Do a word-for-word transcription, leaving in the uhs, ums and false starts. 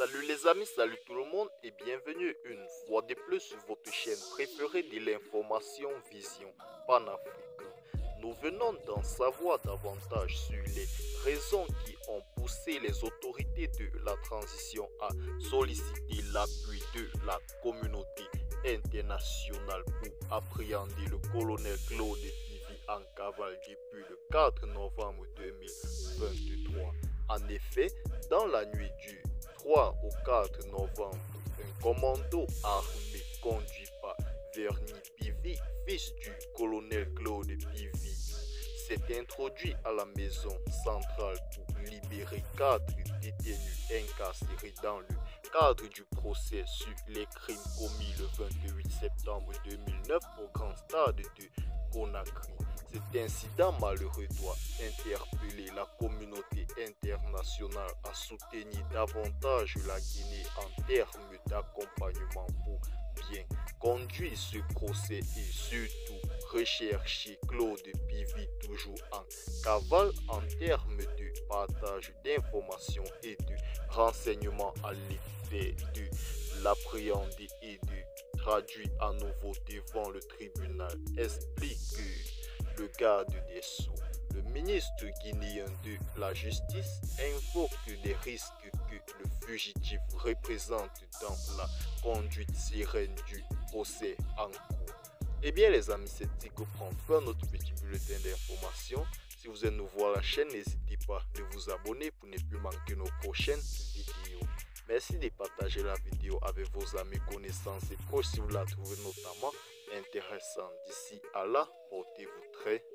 Salut les amis, salut tout le monde et bienvenue une fois de plus sur votre chaîne préférée de l'information Vision Panafricaine. Nous venons d'en savoir davantage sur les raisons qui ont poussé les autorités de la transition à solliciter l'appui de la communauté internationale pour appréhender le colonel Claude Pivi en cavale depuis le quatre novembre deux mille vingt-trois. En effet, dans la nuit du trois au quatre novembre, un commando armé conduit par Verny Pivi, fils du colonel Claude Pivi, s'est introduit à la maison centrale pour libérer quatre détenus incarcérés dans le cadre du procès sur les crimes commis le vingt-huit septembre deux mille neuf au Grand Stade de Conakry. Cet incident malheureux doit interpeller la communauté internationale à soutenir davantage la Guinée en termes d'accompagnement pour bien conduire ce procès et surtout rechercher Claude Pivi toujours en cavale en termes de partage d'informations et de renseignements à l'effet de l'appréhender et de traduire à nouveau devant le tribunal, explique le garde des Sceaux. Le ministre guinéen de la Justice invoque les risques que le fugitif représente dans la conduite sereine du procès en cours. Eh bien les amis, c'est Tico prend fin notre petit bulletin d'information. Si vous êtes nouveau à la chaîne, n'hésitez pas de vous abonner pour ne plus manquer nos prochaines vidéos. Merci de partager la vidéo avec vos amis, connaissances et proches si vous la trouvez notamment intéressante. D'ici à là, portez-vous très